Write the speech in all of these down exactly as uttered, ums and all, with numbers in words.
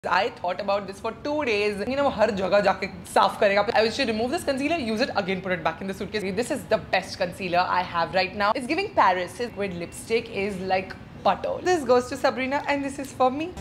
I thought about this for two days. You know, हर जगह जाके साफ करेगा. I should remove this concealer, use it again, put it back in the suitcase. This is the best concealer I have right now. It's giving Paris. His liquid lipstick is like butter. This goes to Sabrina and this is for me.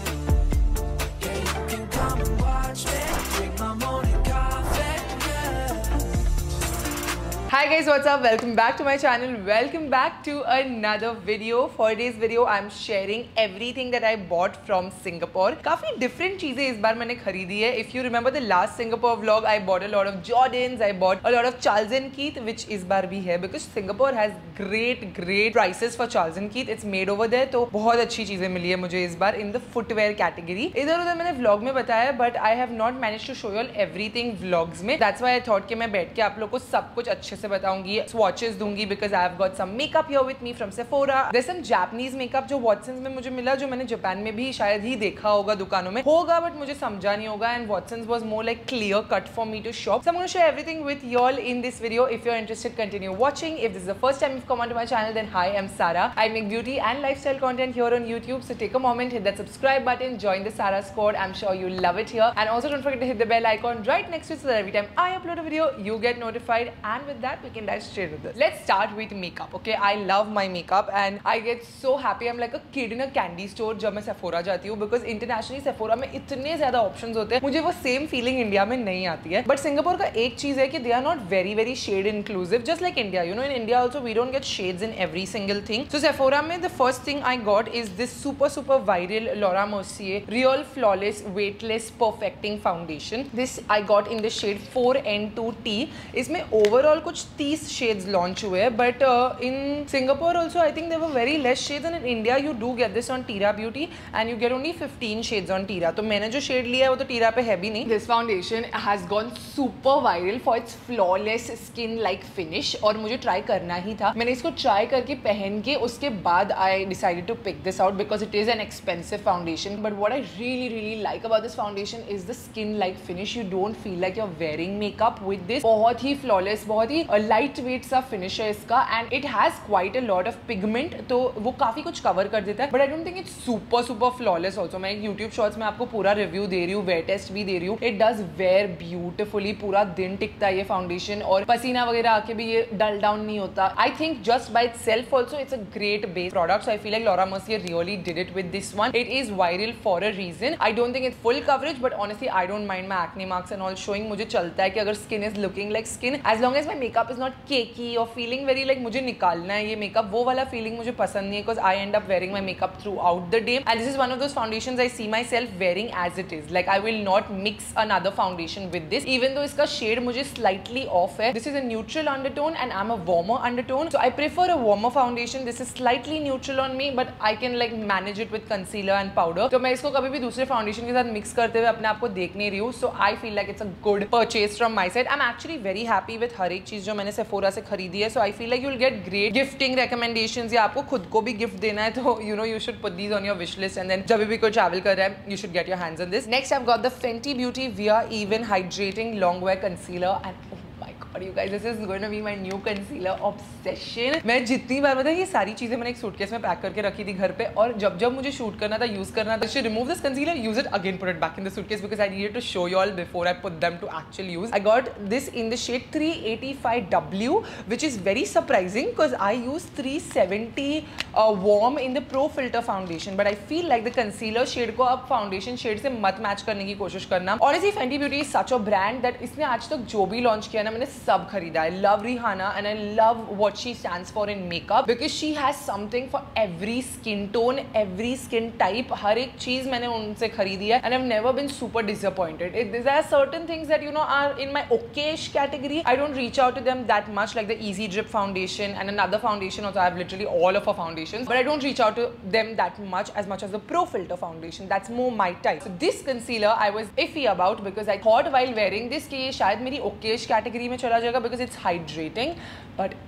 Hi guys, what's up? Welcome back to my channel. Welcome back to another video. For today's video, I'm sharing everything that I bought from Singapore. काफी different चीजें इस बार मैंने खरीदी है. If you remember the last Singapore vlog, I bought a lot of Jordans, I bought a lot of Charles and Keith, which इस बार भी है because Singapore has great great prices for Charles and Keith. It's made over there, तो बहुत अच्छी चीजें मिली है मुझे इस बार in the footwear category. इधर उधर मैंने vlog में बताया, but I have not managed to show you all everything vlogs में. That's why I thought कि मैं बैठ के आप लोग को सब कुछ अच्छे से बताऊंगी, swatches दूंगी because I have got some makeup here with me from Sephora. There's some Japanese makeup जो Watsons में मुझे मिला, जो मैंने जापान में भी शायद ही देखा होगा दुकानों में होगा, but मुझे समझा नहीं होगा. And Watsons was more like clear cut for me to shop. So I'm going to share everything with y'all in this video. If you're interested, continue watching. If this is the first time you've come onto my channel, then hi, I'm Sara. I make beauty and lifestyle content here on YouTube. So take a moment, hit that subscribe button, join the Sara squad. I'm sure you'll love it here. And also don't forget to hit the bell icon right next to it so that every time I upload a video, you get notified. And with that, we can dive straight with this. Let's start with makeup. Okay, I love my makeup and I get so happy. I'm like a kid in a candy store जब मैं Sephora जाती हूँ because internationally Sephora में इतने ज़्यादा options होते हैं, मुझे वो same feeling इंडिया में नहीं आती है. But Singapore का एक चीज़ है कि they are not very very shade inclusive, just like India. You know, in India also we don't get shades in every single thing. So Sephora में the first thing I got is this super super viral Laura Mercier Real Flawless Weightless Perfecting Foundation. This I got in the shade four N two T. इसमें overall कुछ तीस shades launch हुए हैं, but uh, in Singapore also I think there were very less shades, and in India you do get this on Tira Beauty and you get only fifteen shades on Tira. तो मैंने जो shade लिया है वो तो Tira पे है भी नहीं. This foundation has gone super viral for its flawless skin like finish और मुझे try करना ही था. मैंने इसको try करके पहन के उसके बाद I decided to pick this out because it is an expensive foundation. But what I really really like about this foundation is the skin like finish. You don't feel like you're wearing makeup with this. बहुत ही flawless, बहुत ही light weight सा finish है इसका, and it has quite a lot of pigment, तो वो काफी कुछ cover कर देता है. But I don't think it's super super flawless also. मैं एक YouTube Shorts में आपको पूरा review दे रही हूँ, wear test भी दे रही हूँ. It does wear beautifully, पूरा दिन टिकता है ये foundation और पसीना वगैरह आके भी ये dull down नहीं होता. I think just by itself also it's a great base product. So I feel like Laura Mercier really did it with this one. It is viral for a reason. I don't think it's full coverage, but honestly I don't mind my acne marks and all showing. मुझे चलता है कि अगर skin is looking like skin, as long as my makeup is not cakey or feeling very like मुझे निकालना है ये makeup, वो वाला फीलिंग मुझे पसंद नहीं है because I end up wearing my makeup throughout the day, and this is one of those foundations I see myself wearing as it is. Like I will not mix another foundation with this, even though इसका shade मुझे slightly off है. This is a neutral undertone and I'm a warmer undertone, so I prefer a warmer foundation. This is slightly neutral on me, but I can like manage it with concealer and powder. तो मैं इसको कभी भी दूसरे foundation के साथ mix करते हुए अपने आप को देख नहीं रही हूँ. So I feel like it's a good purchase from my side. I'm actually very happy with हर एक चीज़ जो मैंने Sephora से खरीदी है. So I feel like you'll get great gifting recommendations, या आपको खुद को भी गिफ्ट देना है तो you know you should put these on your wish list, and then जब भी कोई travel कर रहा है you should get your hands on this. Next I've got the Fenty Beauty Via Even Hydrating Longwear Concealer, and और you guys, this is going to be my new concealer obsession. मैं जितनी बार बताया ये सारी चीजें मैंने एक सूटकेस में पैक करके रखी थी घर पे, और जब जब मुझे शूट करना था, यूज करना था, should remove this concealer, use it again, put it back in the suitcase because I needed to show you all before I put them to actual use. I got this in the shade three eighty-five W, which is very surprising because I use three seventy uh, warm in the Pro Filter foundation, but I feel like the concealer shade को अब foundation shade से मत match करने की कोशिश करना. Honestly, Fenty Beauty is such a brand that इसने आज तक जो भी launch किया ना, मैंने सब खरीदा. I love Rihanna and I love what she stands for in makeup because she has something for every skin tone, every skin type. हर एक चीज मैंने उनसे खरीदी है and I've never been super disappointed. It, there are certain things that you know are in my okayish category. I don't reach out to them that much, like the Easy Drip foundation and another foundation also. I have literally all of her foundations, but I don't reach out to them that much as much as the Pro Filter foundation. That's more my type. So this concealer I was iffy about because I thought while wearing this कि ये शायद मेरी okayish category में चला जाएगा because it's hydrating, but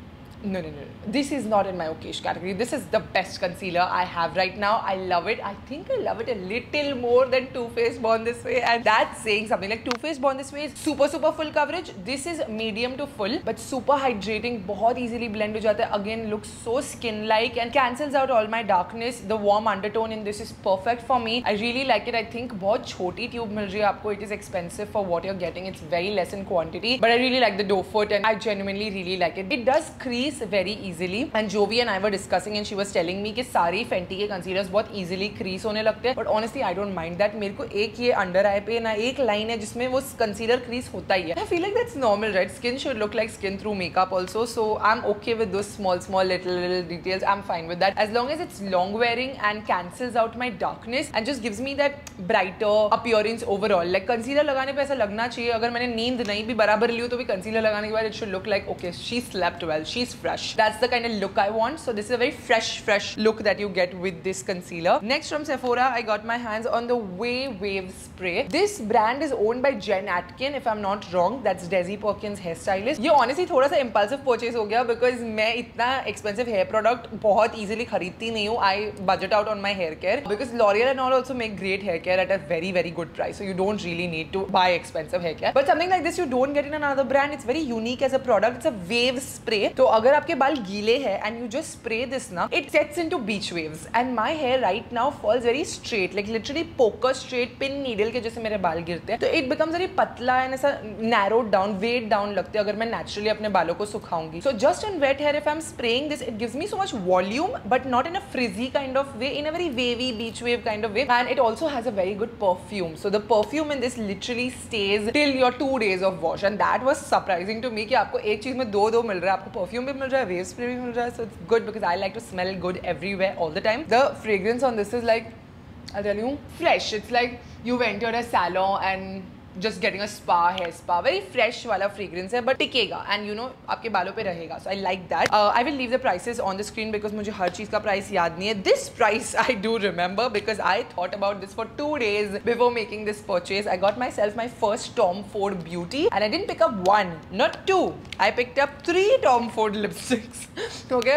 No, no, no. This is not in my okayish category. This is the best concealer I have right now. I love it. I think I love it a little more than Too Faced Born This Way, and that's saying something. Like Too Faced Born This Way is super super full coverage. This is medium to full, but super hydrating. बहुत easily blend हो जाता है. Again, looks so skin-like and cancels out all my darkness. The warm undertone in this is perfect for me. I really like it. I think बहुत छोटी tube मिल रही है आपको. It is expensive for what you're getting. It's very less in quantity, but I really like the doe foot, and I genuinely really like it. It does crease very easily, and Jovi and I were discussing and she was telling me कि सारी Fenty के concealers बहुत easily crease होने लगते हैं, but honestly I don't mind that. मेरे को एक ये under eye पे ना एक line है जिसमें वो concealer crease होता ही है. I feel like that's normal, right? Skin should look like skin through makeup also, so I'm okay with those small small little little details. I'm fine with that as long as it's long wearing and cancels out my darkness and just gives me that brighter appearance overall. Like concealer लगाने पे ऐसा लगना चाहिए, अगर मैंने नींद नहीं भी बराबर ली हो तो भी concealer लगाने के बाद it should look like okay, she slept well, she's fresh. That's the kind of look I want. So this is a very fresh fresh look that you get with this concealer. Next from Sephora, I got my hands on the Way Wave spray. This brand is owned by Jen Atkin, if I'm not wrong. That's Desi Perkins hairstylist. ये honestly थोड़ा सा impulsive purchase हो गया because मैं इतना expensive hair product बहुत easily खरीदती नहीं हूँ. I budget out on my hair care because L'Oreal and all also make great hair care at a very very good price. So you don't really need to buy expensive hair care. But something like this you don't get in another brand. It's very unique as a product. It's a wave spray. तो अगर आपके बाल गीले हैं and you just spray this ना, it sets into beach waves and my hair right now falls very straight, like literally poker straight pin needle के जैसे मेरे बाल गिरते हैं, तो it becomes very पतला and ऐसा narrowed down, weighed down लगते हैं अगर मैं naturally अपने बालों को सुखाऊंगी. So just in wet hair if I'm spraying this, it gives me so much volume but not in a frizzy kind of way, in a very wavy beach wave kind of way, and it also has a very good perfume. So the perfume in this literally stays till your two days of wash, and that was surprising to me कि आपको एक चीज में दो दो मिल रहा है, आपको perfume भी मिल रहा है, wave spray भी मिल रहा है. So it's good because I like to smell good everywhere all the time. The fragrance on this is like, I'll tell you, fresh. It's like you entered a salon and just getting a spa, hair spa. Very fresh वाला fragrance है, but टिकेगा and you know आपके बालों पे रहेगा. So I like that. Uh, I will leave the prices on the screen because मुझे हर चीज़ का price याद नहीं है. This price I do remember because I thought about this for two days before making this purchase. I got myself my first Tom Ford Beauty and I didn't pick up one, not two. I picked up three Tom Ford lipsticks. Okay.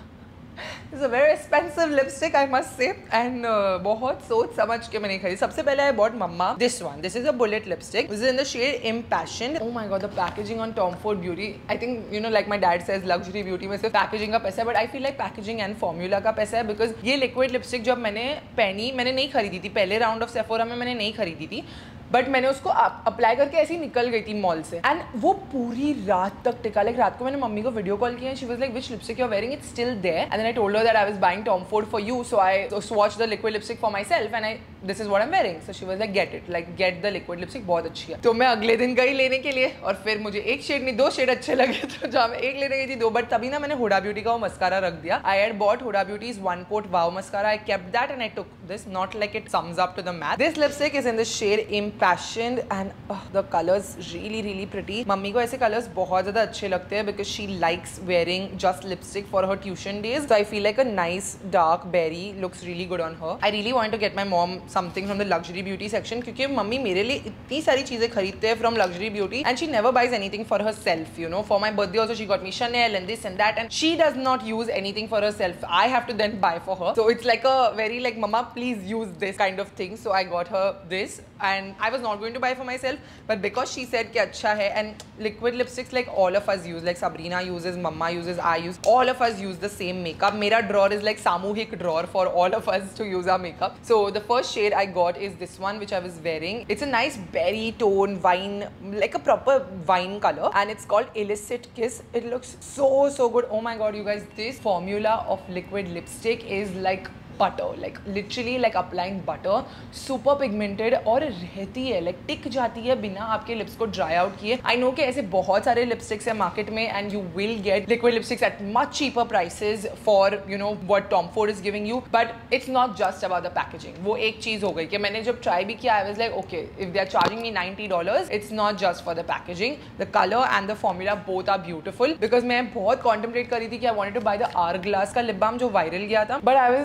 It's a very expensive lipstick, I must say, and uh, बहुत सोच समझ के मैंने खरीदी. सबसे पहले I bought Mama this one. This is a bullet lipstick. This is in the shade Impassioned. Oh my god, the packaging on Tom Ford Beauty. I think you know, like my dad says, luxury beauty में सिर्फ packaging का पैसा है, but I feel like packaging and formula का पैसा है because ये liquid lipstick जब मैंने पहनी, मैंने नहीं खरीदी थी पहले राउंड ऑफ Sephora में, मैंने नहीं खरीदी थी, बट मैंने उसको अप्लाई करके ऐसे ही निकल गई थी मॉल से एंड वो पूरी रात तक टिका. लाइक रात को मैंने मम्मी को वीडियो कॉल किया, she was like which lipstick you are wearing, it's still there, and then I told her that I was buying Tom Ford for you, so I swatch the liquid lipstick for myself and I this is what I am wearing. So she was like get it, like get the liquid lipstick, बहुत अच्छी है. तो मैं अगले दिन गई लेने के लिए और फिर मुझे एक शेड नहीं दो शेड अच्छे लगे, तो जहाँ मैं एक लेने गई थी दो, बट तभी ना मैंने हुडा ब्यूटी का वो मस्कारा रख दिया. I had bought Huda Beauty's one coat wow mascara. I kept that and I took this, not like it sums up to the matte. This lipstick is in the shade Impassioned and uh, the colors really really pretty. Mummy को ऐसे colors बहुत ज़्यादा अच्छे लगते हैं because she likes wearing just lipstick for her tuition days. So I feel like a nice dark berry looks really good on her. I really want to get my mom something from the luxury beauty section क्योंकि mummy मेरे लिए इतनी सारी चीज़ें खरीदते हैं from luxury beauty and she never buys anything for herself. You know, for my birthday also she got me Chanel and this and that, and she does not use anything for herself. I have to then buy for her. So it's like a very like, mama please use this kind of thing. So I got her this and I was not going to buy for myself, but because she said कि अच्छा है, and liquid lipsticks like all of us use, like Sabrina uses, Mama uses, I use, all of us use the same makeup. मेरा drawer is like सामूहिक drawer for all of us to use our makeup. So the first shade I got is this one which I was wearing. It's a nice berry tone, wine, like a proper wine color, and it's called Illicit Kiss. It looks so so good. Oh my god you guys, this formula of liquid lipstick is like butter, like literally like applying butter. Super pigmented और रहती है, like टिक जाती है बिना आपके lips को dry out किए. I know कि ऐसे बहुत सारे lipsticks हैं market में and you will get liquid lipsticks at much cheaper prices for you know what Tom Ford is giving you, but it's not just about the packaging. वो एक चीज़ हो गई कि मैंने जब try भी किया I was like okay, if they are charging me ninety dollars, it's not just for the packaging. The color and the formula both are beautiful because मैं बहुत contemplate कर रही थी कि I wanted to buy the Hourglass का lip balm जो viral गया था, but I was like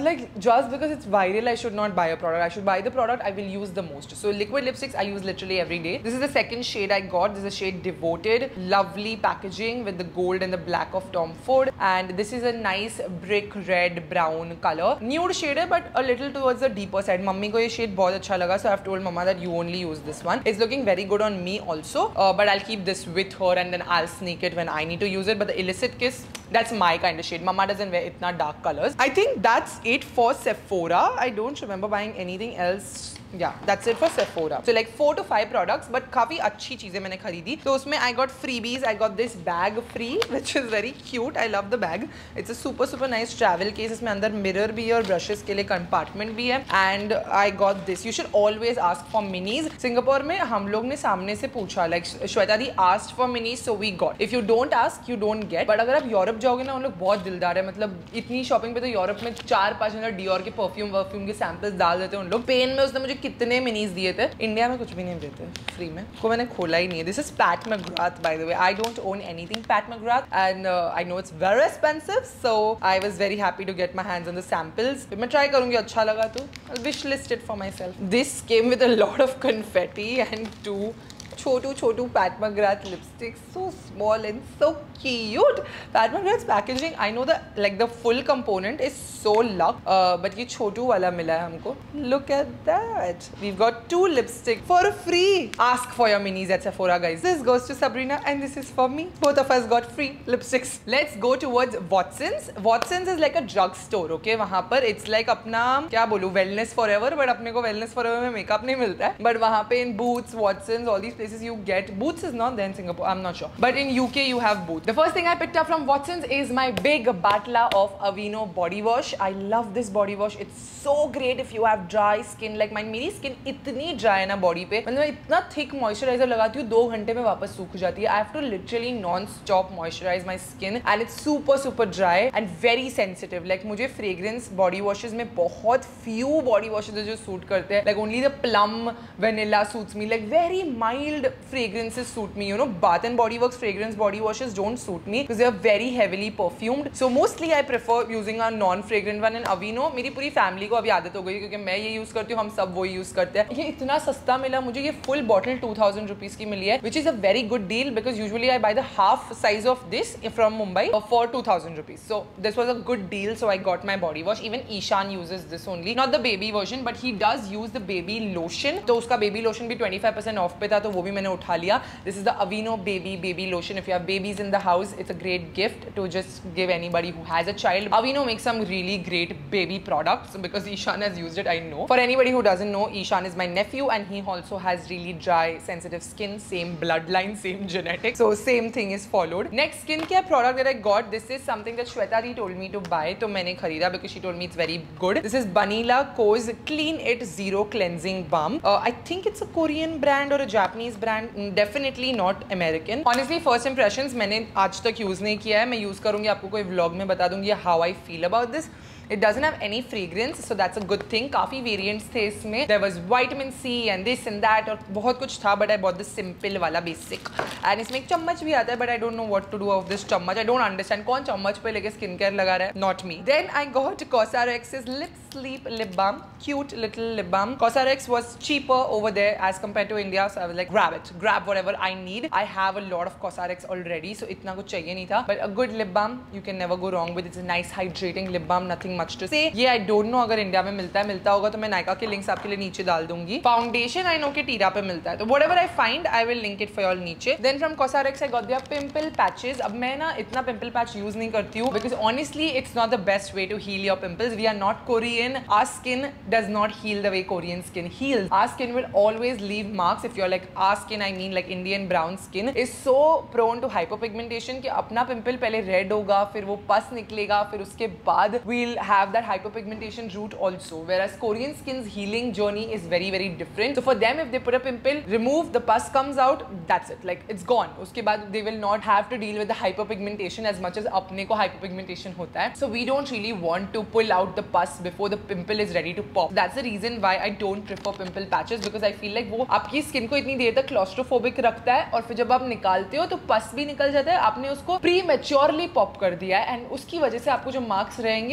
just because it's viral I should not buy a product. I should buy the product I will use the most. So liquid lipsticks I use literally every day. This is the second shade I got. This is a shade Devoted. Lovely packaging with the gold and the black of Tom Ford, and this is a nice brick red brown color. Nude shade है but a little towards the deeper side. Mummy को ये shade बहुत अच्छा लगा, so I've told mama that you only use this one. It's looking very good on me also, uh, but I'll keep this with her and then I'll sneak it when I need to use it. But the Illicit Kiss, that's my kind of shade. Mama doesn't wear itna dark colors. I think that's it for Sephora. I don't remember buying anything else. Yeah, that's it for Sephora. So like four to five products, but काफी अच्छी चीजें मैंने खरीदी. तो उसमें I got freebies. I got this bag free, which is very cute. I love the bag. It's a super super nice travel case. इसमें अंदर mirror भी है और brushes के लिए compartment भी है. And I got this. You should always ask for minis. Singapore में हम लोग ने सामने से पूछा, like Shweta the asked for minis, so we got. If you don't ask, you don't get. But अगर आप यूरोप जाओगे ना, उन लोग बहुत दिलदार है. मतलब इतनी शॉपिंग पे तो यूरोप में चार पाँच हजार डियोर के परफ्यूम वर्फ्यूम के सैंपल्स डाल देते हैं उन लोग. पेन में उसने मुझे कितने मिनीज दिए थे. इंडिया में कुछ भी नहीं देते फ्री में. को मैंने खोला ही नहीं है. This is Pat McGrath by the way. I don't own anything Pat McGrath and I know it's very expensive, so I was very happy to get my hands on the samples. मैं try करूंगी, अच्छा लगा तो I wish list it for myself. This came with a lot of confetti and to Chotu Chotu Pat McGrath lipstick, so small and so cute. Pat McGrath's packaging, I know the like the full component is so luck, uh, but ये छोटू वाला मिला है हमको. Look at that. We've got two lipstick for free. Ask for your minis at Sephora, guys. This goes to Sabrina and this is for me. Both of us got free lipsticks. Let's go towards Watsons. Watsons is like a drug store, okay? वहाँ पर it's like अपना क्या बोलूँ wellness forever, but अपने को wellness forever में makeup नहीं मिलता है. But वहाँ पे in Boots, Watsons, all these places you get. Boots is not there in Singapore, I'm not sure, but in U K you have Boots. The first thing I picked up from Watsons is my big Batla of Aveeno body wash. I love this body wash. It's so great if you have dry skin like mine. मेरी skin इतनी dry है ना body पे, मतलब मैं इतना thick moisturizer लगाती हूँ, दो घंटे में वापस सूख जाती है. I have to literally non-stop moisturize my skin and it's super super dry and very sensitive. Like मुझे fragrance body washes में बहुत few body washes जो suit करते हैं. Like only the plum vanilla suits me. Like very mild fragrances suit me, you know. Bath and Body Works fragrance body washes don't suit me because they are very heavily perfumed. So mostly I prefer using a non-fragrant one. And Aveeno मेरी पूरी family को अभी आदत हो गई क्योंकि मैं ये use करती हूँ, हम सब वो use करते हैं. ये इतना सस्ता मिला मुझे. ये full bottle two thousand rupees की मिली है, which is a very good deal because usually I buy the half size of this from Mumbai for two thousand rupees. So this was a good deal, so I got my body wash. Even Ishan uses this only, not the baby version, but he does use the baby lotion. तो उसका baby lotion भी twenty-five percent off पे था, तो वो भी मैंने उठा लिया. This is the Aveeno baby baby lotion. If you have babies in the house, it's a great gift to just give anybody who has a child. Aveeno makes some really great baby products because Ishan has used it, I know. For anybody who doesn't know, Ishan is my nephew and he also has really dry sensitive skin. Same bloodline, same genetics, so same thing is followed. Next skincare product that I got, this is something that Shweta Di told me to buy, तो मैंने खरीदा because she told me it's very good. This is Banila Co's Clean It Zero Cleansing Balm. uh, I think it's a Korean brand or a Japanese brand, definitely not American. Honestly, first impressions मैंने आज तक use नहीं किया है. मैं use करूंगी, आपको कोई व्लॉग में बता दूंगी how I feel about this. It doesn't have any fragrance, so that's a good thing. काफी variants थे इसमें. There was vitamin C and this and that और बहुत कुछ था, but I bought the simple वाला basic. And इसमें एक चम्मच भी आता है, but I don't know what to do of this चम्मच. I don't understand कौन चम्मच पे लेके स्किन केयर लगा रहा है. Not me. Then I got Cosrx's Lip Sleep Lip Balm. Cute little lip balm. Cosrx was cheaper over there as compared to India, so I was like, grab it, grab whatever I need. I have a lot of Cosrx already, so इतना कुछ चाहिए नहीं था. But a good lip balm, you can never go wrong with. It's a nice hydrating lip balm. Nothing much to say. ये I don't know अगर India में मिलता है, मिलता होगा तो मैं नायका के लिंक्स आपके लिए नीचे डाल दूंगी. फाउंडेशन I know कि टीरा पे मिलता है, तो whatever I find I will link it for you all नीचे. Then from Cosrx I got their pimple patches. अब मैं ना इतना pimple patch use नहीं करती हूँ because honestly it's not the best way to heal your pimples. We are not Korean. Our skin does not heal the way Korean skin heals. Our skin will always leave marks. If you're like our skin, I mean like Indian brown skin is so prone to hyperpigmentation कि अपना pimple पहले red होगा, फिर वो पस निकलेगा, फिर उसके बाद we'll have that hyperpigmentation route also. Whereas Korean skin's healing journey is very very different. So for them, if they put a pimple, remove, the pus comes out, that's it. Like it's gone. उसके बाद they will not have to deal with the hyperpigmentation as much as अपने को hyperpigmentation होता है. So we don't really want to pull out the pus before the pimple is ready to pop. That's the reason why I don't prefer pimple patches because I feel like वो आपकी skin को इतनी देर तक claustrophobic रखता है और फिर जब आप निकालते हो तो पस भी निकल जाता है. आपने उसको prematurely pop कर दिया है and उसकी वजह से आपको जो marks रहेंगे उसको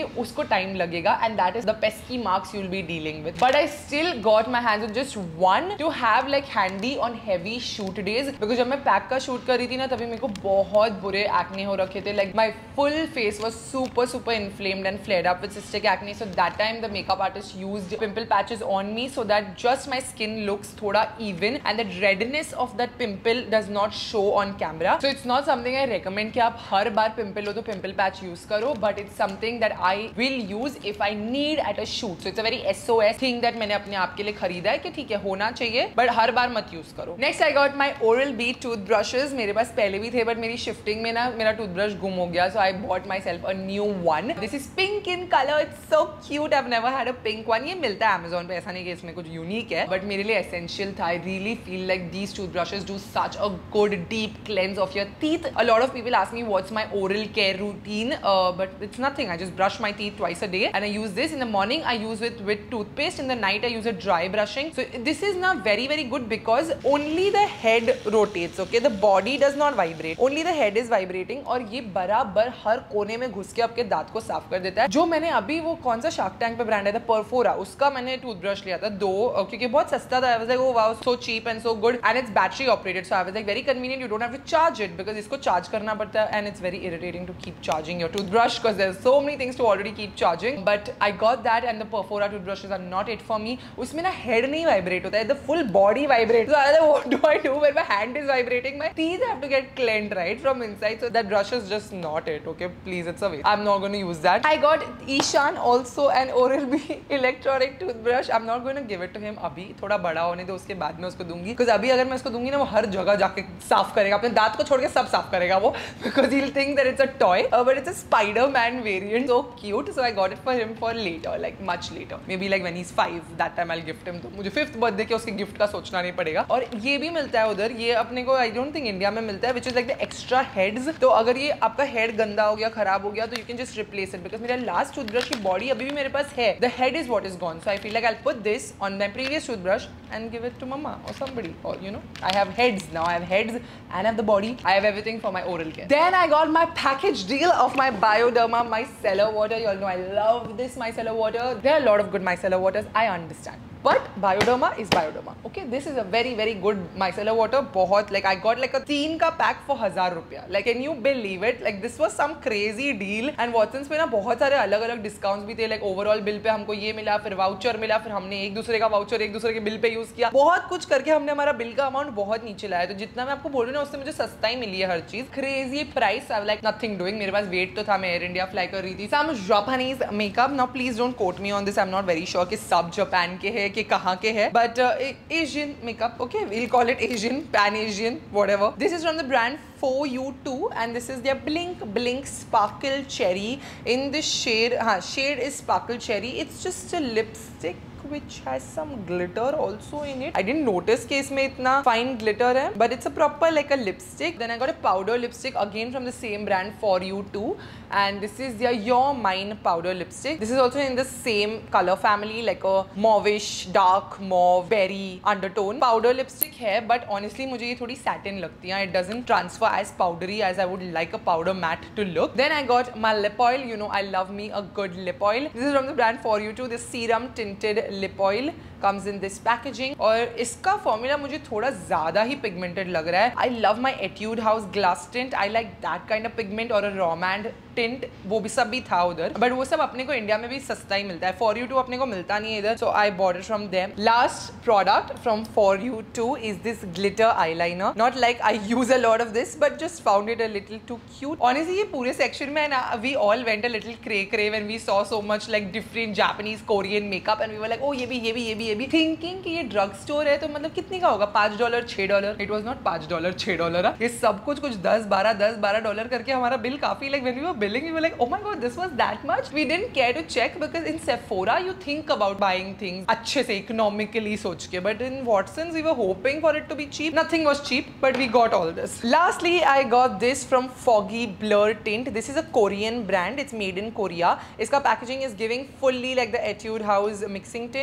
टाइम लगेगा and that is the pesky marks you will be dealing with. But I still got my hands on just one to have like handy on heavy shoot days, because जब मैं pack का shoot कर रही थी ना तभी मेरे को बहुत बुरे एक्ने हो रखे थे. Like my full face was super super inflamed and flared up with cystic acne. So that time the makeup artist used pimple patches on me so that just my skin looks thoda even and that redness of that pimple does not show on camera. So it's not something I recommend कि आप हर बार pimple हो तो pimple patch use करो, but it's something that I will use if I need at a shoot. So it's a very S O S thing that मैंने अपने आप के लिए खरीदा है कि ठीक है होना चाहिए but हर बार मत यूज करो. Next I got my Oral-B toothbrushes. मेरे पास पहले भी थे but मेरी शिफ्टिंग में ना मेरा टूथब्रश गुम हो गया, so I bought myself a new one. This is pink in color. It's so cute. I've never had a pink one. ये मिलता है Amazon पे, ऐसा नहीं कि इसमें कुछ यूनिक है, बट मेरे लिए एसेंशियल था. I really feel like these toothbrushes do such a good deep cleanse of your teeth. A lot of people ask me what's my oral care routine, but it's nothing. I just brush my teeth twice a day and I use this. In the morning I use it with toothpaste, in the night I use it dry brushing. So this is ना very very good because only the head rotates. Okay, the body does not vibrate, only the head is vibrating. और ये बराबर हर कोने में घुस के आपके दांत को साफ कर देता है. जो मैंने अभी वो कौन सा शार्क टैंक पे ब्रांड है था परफोरा, उसका मैंने टूथब्रश लिया था दो, क्योंकि बहुत सस्ता था. I was like, oh wow, so cheap and so good, and it's battery operated, so I was like very convenient. You don't have to charge it because इसको charge करना पड़ता है, and it's very irritating to keep charging your toothbrush because there's so many things to already keep charging. But I got that, and the Perfora toothbrushes are not it for me. उसमें ना head नहीं vibrate होता है, the full body vibrates. So I was like, what do I do when my hand is vibrating? My teeth have to get cleansed right from inside, so that brush is just not it. Okay, please, it's a waste. I'm not going to use that. I got Ishan also an Oral-B electronic toothbrush. I'm not going to give it to him अभी, थोड़ा बड़ा होने दो, उसके बाद में उसको दूंगी. बिकॉज अभी अगर मैं उसको दूंगी ना वो हर जगह जाके साफ करेगा, अपने दांत को छोड़ के सब साफ करेगा वो, because he will think that it's a toy. But it's a Spiderman variant, so cute. So I got it for him for later, like much later, maybe like when he is five, that time I will gift him. तो मुझे fifth birthday के उसके gift का सोचना नहीं पड़ेगा. और ये भी मिलता है उधर, ये अपने को आई डोंट थिंक इंडिया में मिलता है, which is like the extra heads. तो अगर ये आपका हेड गंदा हो गया, खराब हो गया, तो you can just replace it. Because मेरा लास्ट टूथब्रश की बॉडी अभी भी मेरे पास है, the head is what is gone. So I feel like I will put this on my previous toothbrush and give it to mama or somebody, or you know, I have heads now. I have heads and I have the body. I have everything for my oral care. Then I got my package deal of my Bioderma micellar water. You all know I love this micellar water. There are a lot of good micellar waters, I understand, but Bioderma is Bioderma. Okay, this is a very very good micellar water. बहुत like I got like a तीन का pack for हजार रुपया. Like can you believe it? Like this was some crazy deal. And Watsons पे ना बहुत सारे अलग अलग डिस्काउंट्स भी थे. Like overall बिल पे हमको ये मिला, फिर वाउचर मिला, फिर हमने एक दूसरे का वाउचर एक दूसरे के बिल पे यूज किया. बहुत कुछ करके हमने हमारा बिल का अमाउंट बहुत नीचे लाया. तो जितना मैं आपको बोल रही हूँ उससे मुझे सस्ता ही मिली है हर चीज. Crazy price. I like nothing doing. मेरे पास वेट तो था, मैं एयर इंडिया फ्लाई कर रही थी. Some Japanese makeup. Now please don't quote me on this. I am not very sure कि सब जापान के है कि कहाँ के है, but uh, Asian makeup, okay, we'll call it Asian, Pan Asian, whatever. This is from the brand four U two and this is their Blink Blink Sparkle Cherry in this shade. हाँ, shade is Sparkle Cherry. It's just a lipstick which has some glitter also in it. I didn't notice कि इसमें इतना fine glitter है, but it's a proper like a lipstick. Then I got a powder lipstick again from the same brand four U two, and this is their Your Mine powder lipstick. This is also in the same color family, like a mauvish, dark mauve, berry undertone powder lipstick है, but honestly मुझे ये थोड़ी satin लगती है. It doesn't transfer as powdery as I would like a powder matte to look. Then I got my lip oil. You know I love me a good lip oil. This is from the brand four U two. This serum tinted lip oil comes in this packaging. और इसका formula मुझे थोड़ा ज्यादा ही pigmented लग रहा है. I love my Etude House glass tint. I like that kind of pigment और a Romand tint. वो भी सब भी था उधर, बट वो सब अपने को इंडिया में भी सस्ता ही मिलता है. फोर यू टू अपने को मिलता नहीं है इधर, so I bought it from them. Last product from four U two is this glitter eyeliner. Not like I use a lot of this, but just found it a little too cute. Honestly, ये पूरे section में ना we all went a little cray cray when we saw so much like different Japanese, Korean makeup and we were like, oh ये भी ये भी ये भी ये भी thinking कि ये ड्रग स्टोर है तो मतलब कितने का होगा, पाँच डॉलर छह डॉलर. इट वॉज नॉट पाँच डॉलर छह डॉलर. ये सब कुछ कुछ दस बारह दस बारह डॉलर करके हमारा बिल काफी like when we were billing we were like oh my god this was that much. We didn't care to check because in Sephora you think about buying things अच्छे से economically सोच के, but in Watsons we were hoping for it to be cheap. Nothing was cheap, but we got all this. Lastly, I got this from Foggy Blur Tint. This is a Korean brand. It's made in Korea. इसका packaging is giving fully like the Etude House mixing tint.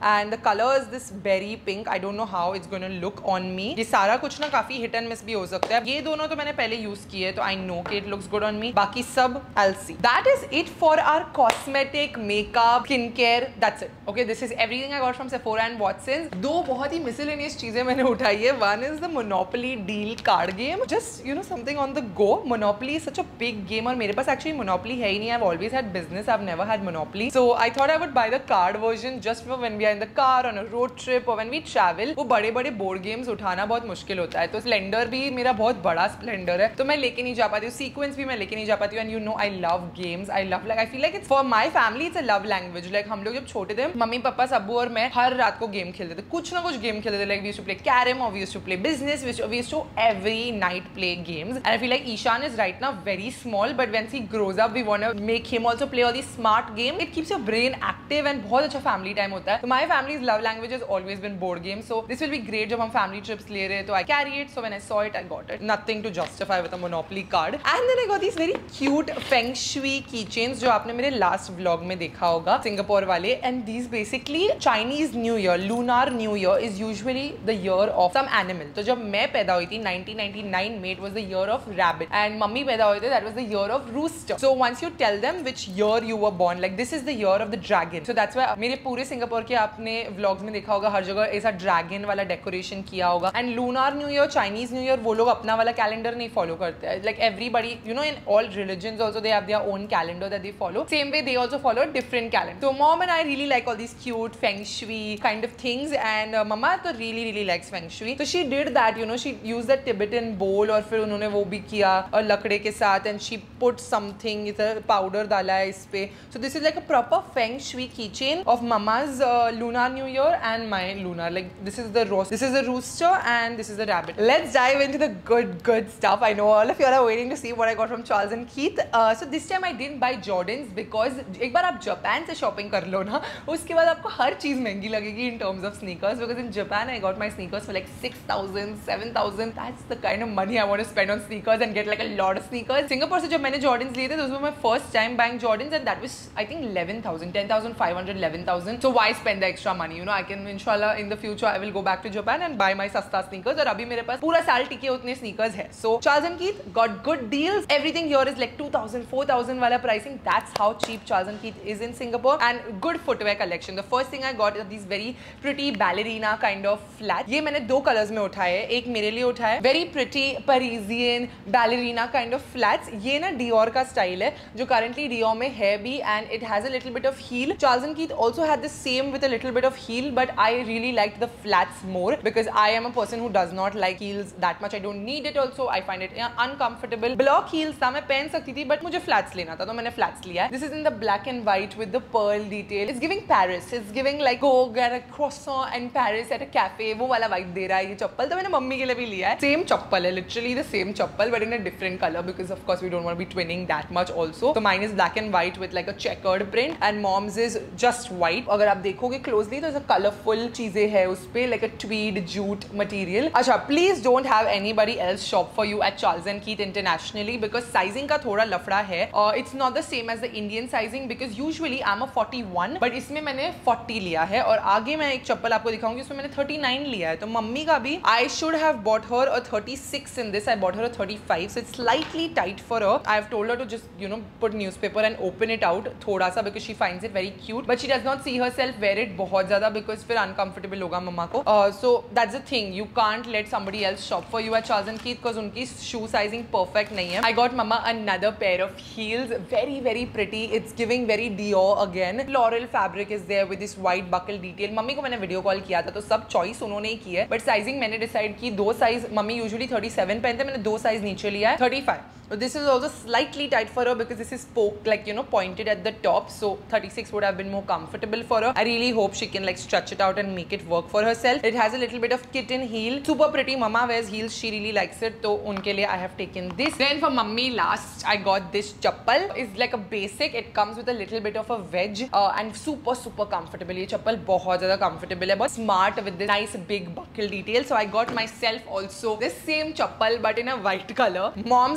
And the colour is this berry pink. I don't know how it's gonna look on me. ये सारा कुछ ना काफी hit and miss भी हो सकता है. ये दोनों तो मैंने पहले यूज किए तो आई नो कि it looks good on me. बाकी सब I'll see. That is it for our cosmetic, makeup, skincare. That's it. Okay, this is everything I got from Sephora and Watsons. दो बहुत ही miscellaneous चीजें मैंने उठाई है. One is the Monopoly deal card game. Just you know something on the go. Monopoly is such a big game और मेरे पास actually Monopoly है ही नहीं. I've always had business. I've never had Monopoly. So I thought I would buy the card version just for when we are in the car on a road trip or when we travel. वो बड़े बड़े board games उठाना बहुत मुश्किल होता है. तो Splendor भी मेरा बहुत बड़ा Splendor है तो मैं लेके नहीं जा पाती हूँ. Sequence भी मैं लेके नहीं जा पाती हूँ. And you know I love games. I love like I feel like it's for my family. It's a love language. Like हम लोग जब छोटे थे मम्मी पापा सब्बू और मैं हर रात को गेम खेलते थे. कुछ ना कुछ गेम खेलते थे. Like we used to play carom or we used to play business. We used to every night play games. And I feel like Ishan is right now very small, but when he grows up, we want to make him also play all these smart games. It keeps your brain active and बहुत अच्छा family time होता है. So my family's love language has always been board games. So this will be great जब हम family trips ले रहे हैं तो I carry it. So when I saw it, I got it. Nothing to justify with a Monopoly card. And then I got these very cute Feng Shui keychains जो आपने मेरे last vlog में देखा होगा सिंगापुर वाले. And these basically Chinese New Year, Lunar New Year is usually the year of some animal. तो जब मैं पैदा हुई थी nineteen ninety-nine में it was the year of rabbit and mummy पैदा हुए थे that was the year of rooster. So once you tell them which year you were born, like this is the year of the dragon. So that's why मेरे पूरे Singapore के आपने vlogs में देखा होगा हर जगह ऐसा dragon वाला decoration किया होगा. And Lunar New Year, Chinese New Year वो लोग अपना वाला calendar नहीं follow करते हैं. Like everybody, you know, in all religions also they have their own calendar that they follow. Same way they also follow a different calendar. So mom and I really like all these cute Feng Shui kind of things and uh, mama तो really really likes Feng Shui. So she did that, you know, she used that Tibetan bowl और फिर उन्होंने वो भी किया और लकड़े के साथ and she put something इधर powder डाला है इस पे. So this is like a proper Feng Shui keychain of mama's uh, Lunar New Year and my lunar. Like this is the roast, this is the rooster and this is the rabbit. Let's dive into the good good stuff. I know all of you are waiting to see what I got from Charles and Keith. Uh, so this time I didn't buy Jordans because एक बार आप Japan से shopping कर लो ना उसके बाद आपको हर चीज महंगी लगेगी in terms of sneakers. Because in Japan I got my sneakers for like six thousand, seven thousand. That's the kind of money I want to spend on sneakers and get like a lot of sneakers. Singapore से जब मैंने Jordans लिए थे those were my first time buying Jordans and that was I think eleven thousand, ten thousand five hundred, eleven thousand. So why spend the extra money? You know I can inshallah in the future I will go back to Japan and buy my सस्ता sneakers और अभी मेरे पास पूरा साल टिके उतने sneakers है. So Charles and Keith got good deals. Everything here is like two thousand, four thousand वाला pricing. That's how cheap Charles and Keith is in Singapore and good footwear collection. The first thing I got is these very pretty ballerina kind of flats. ये मैंने दो colors में उठाए हैं. एक मेरे लिए उठाया है very pretty Parisian ballerina kind of flats. ये ना Dior का style है जो currently Dior में है भी and it has a little bit of heel. Charles and Keith also had the same with a little bit of heel but I really liked the flats more because I am a person who does not like heels that much. I don't need it also. I find it yeah, uncomfortable. Block heels था मैं पहन सकती थी but मुझे flats लेना था तो मैंने flats लिया है. This is in the black and white with the pearl detail. It's giving Paris. It's giving like go get a croissant and Paris at a cafe. वो वाला vibe दे रहा है ये चप्पल. तो मैंने मम्मी के लिए भी लिया है. Same चप्पल है literally the same chappal but in a different color because of course we don't want to be twinning that much also. So mine is black and white with like a checkered print and mom's is just white. अगर आप देखोगे closely तो ऐसा colorful चीजें है उस पे like a tweed jute material. अच्छा please don't have anybody else shop for you at Charles and Keith internationally because sizing का थोड़ा लफड़ा है. uh, it's not the same as the Indian sizing because usually I'm a forty-one but इसमें मैंने forty लिया है और आगे मैं एक चप्पल आपको दिखाऊंगी उसमें मैंने thirty-nine लिया है. तो मम्मी का भी I should have bought her a thirty-six in this. I bought her a thirty-five so it's slightly tight for her. I have told her to just you know put newspaper and open it out थोड़ा सा because she finds it very cute but she does not see herself wear it बहुत ज़्यादा because फिर uncomfortable होगा मम्मा को. uh, so that's the thing, you can't let somebody else shop for you at Charles and Keith because उनकी shoe sizing perfect नहीं है. I got mama another pair of heels, very very pretty. It's giving very Dior again. Floral fabric is there with this white buckle detail. Mummy को मैंने video call किया था तो सब choice उन्होंने ही की है बट साइजिंग मैंने डिसाइड की दो साइज. मम्मी यूजुअली thirty-seven पहनते, मैंने दो साइज नीचे लिया है thirty-five. So this is also slightly tight for her because this is poked like you know pointed at the top. So thirty-six would have been more comfortable for her. I really hope she can like stretch it out and make it work for herself. It has a little bit of kitten heel. Super pretty. Mama wears heels. She really likes it. So unke liye I have taken this. Then for mummy last I got this chappal. It's like a basic. It comes with a little bit of a wedge uh, and super super comfortable. ये chappal बहुत ज़्यादा comfortable है. बहुत smart with this nice big buckle detail. So I got myself also this same chappal but in a white color. Mom's is black.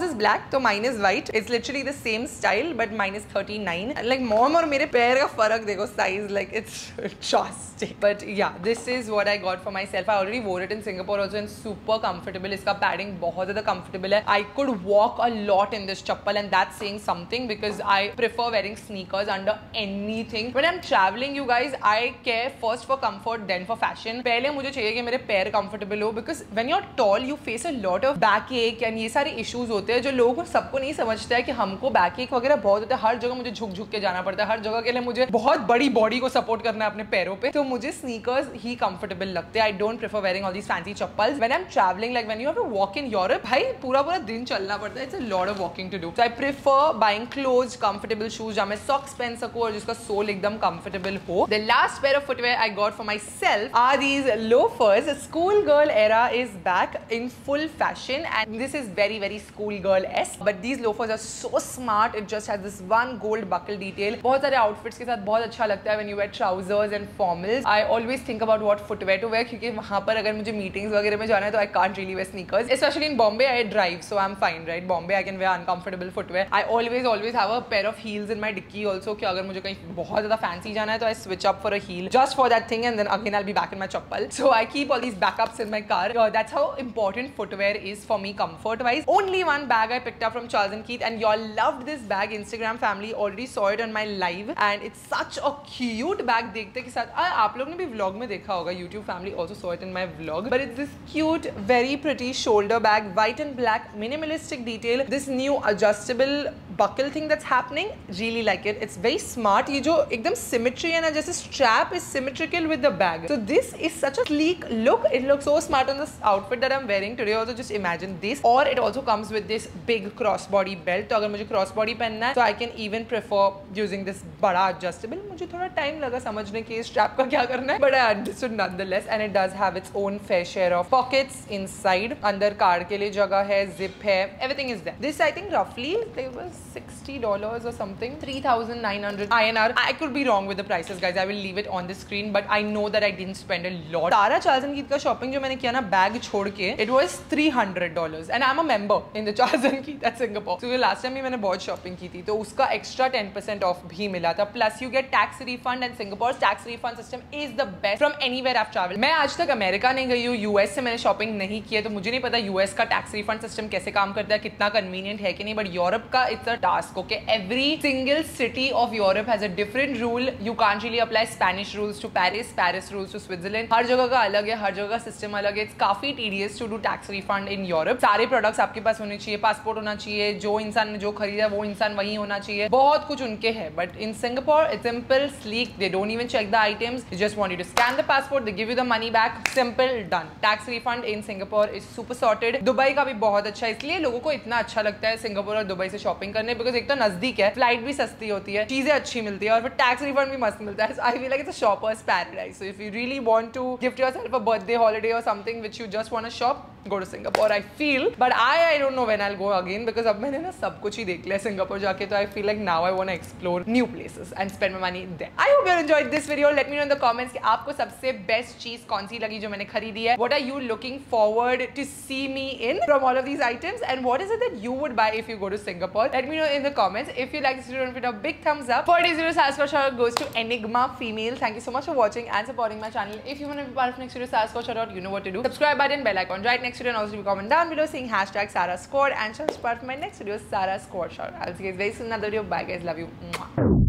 black, तो mine is white. It's literally the same style, but mine is thirty-nine. And like mom और मेरे पैर का फर्क देखो size, like it's drastic. But yeah, this is what I got for myself. I already wore it in Singapore also and super comfortable. इसका padding बहुत ज़्यादा comfortable है. I could walk a lot in this chappal and that's saying something because I prefer wearing sneakers under anything. When I'm traveling, you guys, I care first for comfort, then for fashion. पहले मुझे चाहिए कि मेरे पैर comfortable हो because when you're tall, you face a lot of backache and ये सारे issues होते हैं जो लोगों को सबको नहीं समझता है कि हमको backache वगैरह बहुत होता है. हर जगह मुझे झुक झुक के जाना पड़ता है. हर जगह के लिए मुझे बहुत बड़ी बॉडी को सपोर्ट करना है अपने पैरों पे. तो मुझे sneakers ही comfortable लगते हैं. I don't prefer wearing all these fancy chappals. When I'm traveling, like when you have to walk in Europe, भाई पूरा पूरा दिन चलना पड़ता है. It's a lot of walking to do. So I prefer buying clothes, comfortable shoes जहाँ मैं socks पहन सकूँ और जिसका सोल एकदम comfortable हो. The last pair of footwear I got for myself are these loafers. Schoolgirl era is back in full fashion and this is very very schoolgirl-esque. But these loafers are so smart. It just has this one gold buckle detail. बहुत सारे outfits के साथ बहुत अच्छा लगता है when you wear trousers and formals. I always think about what footwear to wear क्योंकि वहाँ पर अगर मुझे meetings वगैरह में जाना है तो I can't really wear sneakers. Especially in Bombay, I drive, so I'm fine, right? Bombay, I can wear uncomfortable footwear. I always always have a pair of heels in my dicky also कि अगर मुझे कहीं बहुत ज़्यादा fancy जाना है तो I switch up for a heel just for that thing and then again I'll be back in my chappal. So I keep all these backups in my car. Uh, that's how important footwear is for me comfort-wise. Only one bag I picked up from Charles and Keith and y'all loved this bag. Instagram family already saw it on my live and it's such a cute bag. देखते के साथ आ, आप लोग ने भी vlog में देखा होगा. YouTube family also saw it in my vlog. But it's this cute, very pretty shoulder bag, white and black, minimalistic detail. This new adjustable buckle thing that's happening, really like it. It's very smart. ये जो एकदम symmetry है ना, जैसे strap is symmetrical with the bag. So this is such a sleek look. It looks so smart on this outfit that I'm wearing today. Also just imagine this. Or it also comes with this big crossbody belt. तो अगर मुझे crossbody पहनना है, तो I can even prefer using this बड़ा adjustable. मुझे थोड़ा time लगा समझने के strap का क्या करना है, but I understood nonetheless. And it does have its own fair share of pockets inside. अंदर कार के लिए जगह है, zip है, everything is there. This I think roughly they was sixty dollars or something, three thousand nine hundred I N R. I could be wrong with the prices, guys. I will leave it on the screen, but I know that I didn't spend a lot. Tara Charles and Keith का shopping जो मैंने किया ना bag छोड़ के, it was three hundred dollars, and I'm a member in the Charles and Keith at Singapore. So last time भी मैंने बहुत shopping की थी, तो उसका extra ten percent off भी मिला था. Plus you get tax refund, and Singapore's tax refund system is the best from anywhere I've traveled. मैं आज तक अमेरिका नहीं गई हूँ, U S से मैंने shopping नहीं की है, तो मुझे नहीं पता U S का tax refund system कैसे काम करता है, कितना convenient है कि नहीं. But Europe का it's a task. Okay, every single city of Europe has a different rule. You can't really apply Spanish rules to Paris, Paris rules to Switzerland. हर जगह का अलग है, हर जगह का system अलग है. It's काफी tedious to do tax refund in Europe. सारे products आपके पास होने चाहिए, passport होना चाहिए, जो इंसान ने जो खरीदा वो इंसान वही होना चाहिए, बहुत कुछ उनके है. But in Singapore, it's simple, sleek. They don't even check the items. They just want you to scan the passport. They give you the money back. Simple, done. Tax refund in Singapore is super sorted. Dubai का भी बहुत अच्छा है, इसलिए लोगों को इतना अच्छा लगता है सिंगापुर और दुबई से शॉपिंग करने, बिकॉज एक तो नजदीक है, फ्लाइट भी सस्ती होती है, चीजें अच्छी मिलती है और फिर टैक्स रिफंड भी मस्त मिलता है. I feel like it's a shopper's paradise. So if you really want to gift yourself a birthday holiday or something which you just want to shop, go to Singapore. I feel, but I I don't know when I'll go again because अब मैंने ना सब कुछ ही देख लिया Singapore जाके, तो I feel like now I want to explore new places and spend my money there. I hope you enjoyed this video. Let me know in the comments कि आपको सबसे बेस्ट चीज कौन सी लगी जो मैंने खरीदी है. What are you looking forward to see me in from all of these items, and what is it that you would buy if you go to Singapore? Let me know in the comments. If you like this video, don't forget a big thumbs up. forty zero Sasquatch shout out goes to Enigma Female. Thank you so much for watching and supporting my channel. If you want to be part of next video Sasquatch shout out, you know what to do. Subscribe button, bell icon right next to it, and also comment down below saying hashtag Sarah Squad and show us part of my next video, Sarah Squad shout. I'll see you guys very soon in another video. Bye guys, love you. Mwah.